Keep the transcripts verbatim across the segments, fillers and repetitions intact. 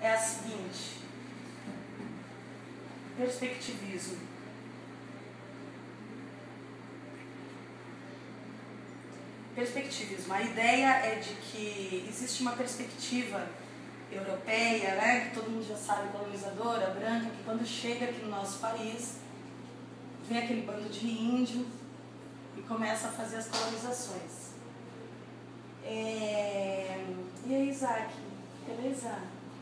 é a seguinte: perspectivismo. Perspectivismo. A ideia é de que existe uma perspectiva europeia, né, que todo mundo já sabe, colonizadora, branca, que quando chega aqui no nosso país, vê aquele bando de índio e começa a fazer as colonizações. É... E aí, Isaac? Beleza?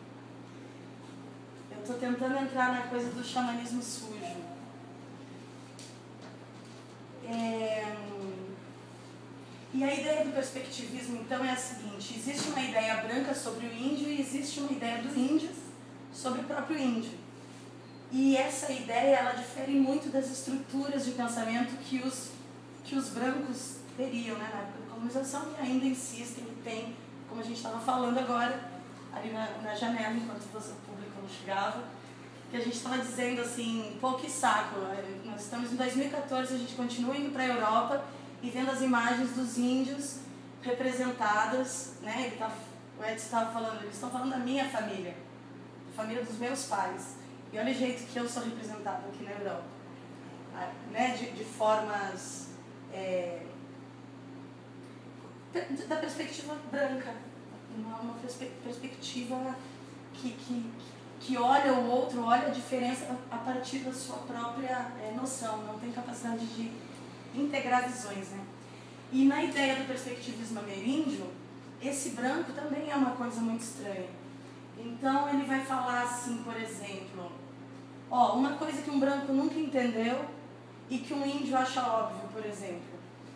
Eu estou tentando entrar na coisa do xamanismo sujo. É... E a ideia do perspectivismo, então, é a seguinte: existe uma ideia branca sobre o índio e existe uma ideia do índio sobre o próprio índio. E essa ideia, ela difere muito das estruturas de pensamento que os, que os brancos teriam, né, na época da colonização, e ainda insistem e tem, como a gente estava falando agora, ali na, na janela, enquanto o público não chegava, que a gente estava dizendo assim, pô, que saco, nós estamos em dois mil e quatorze, a gente continua indo para a Europa e vendo as imagens dos índios representadas, né? Ele tava, o Edson estava falando, eles estão falando da minha família, da família dos meus pais. E olha o jeito que eu sou representada aqui na Europa, né? de, de formas é, da perspectiva branca, uma, uma perspe, perspectiva que, que, que olha o outro, olha a diferença a partir da sua própria é, noção, não tem capacidade de integrar visões, né? E na ideia do perspectivismo ameríndio, esse branco também é uma coisa muito estranha. Então ele vai falar assim, por exemplo, ó, uma coisa que um branco nunca entendeu e que um índio acha óbvio, por exemplo,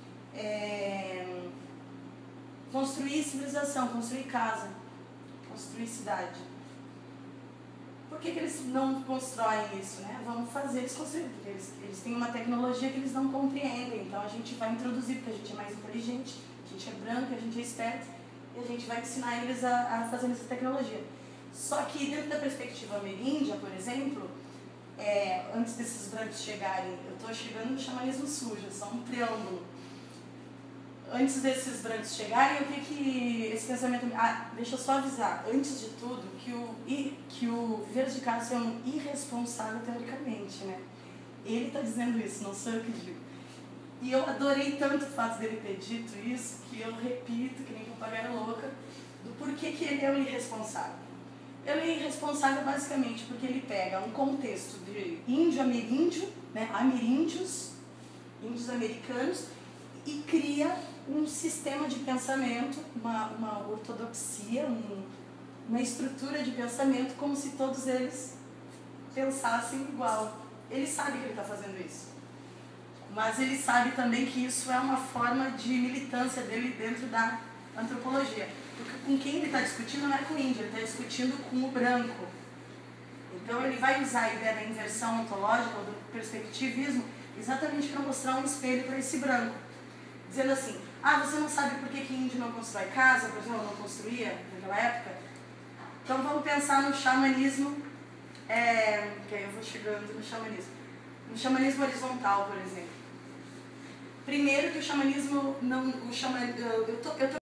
é construir civilização, construir casa, construir cidade. Por que que eles não constroem isso, né? Vamos fazer eles construir, porque eles, eles têm uma tecnologia que eles não compreendem, então a gente vai introduzir, porque a gente é mais inteligente, a gente é branco, a gente é esperto, e a gente vai ensinar eles a, a fazer essa tecnologia. Só que dentro da perspectiva ameríndia, por exemplo, é, antes desses brancos chegarem, eu estou chegando no xamanismo sujo, só um preâmbulo. Antes desses brancos chegarem, o que que esse pensamento... Ah, deixa eu só avisar, antes de tudo, que o, que o Viveiros de Castro é um irresponsável teoricamente, né? Ele está dizendo isso, não sou eu que digo. E eu adorei tanto o fato dele ter dito isso, que eu repito, que nem papagaia louca, do porquê que ele é um irresponsável. Ele é irresponsável basicamente porque ele pega um contexto de índio-ameríndio, né, ameríndios, índios americanos, e cria um sistema de pensamento, uma, uma ortodoxia, um, uma estrutura de pensamento, como se todos eles pensassem igual. Ele sabe que ele está fazendo isso, mas ele sabe também que isso é uma forma de militância dele dentro da antropologia. Porque com quem ele está discutindo não é com o índio, ele está discutindo com o branco. Então ele vai usar a ideia da inversão ontológica, ou do perspectivismo, exatamente para mostrar um espelho para esse branco. Dizendo assim, ah, você não sabe por que que índio não constrói casa, por exemplo, não construía naquela época? Então vamos pensar no xamanismo, é, que aí eu vou chegando no xamanismo. No xamanismo horizontal, por exemplo. Primeiro que o xamanismo não... O xama, eu, eu tô, eu tô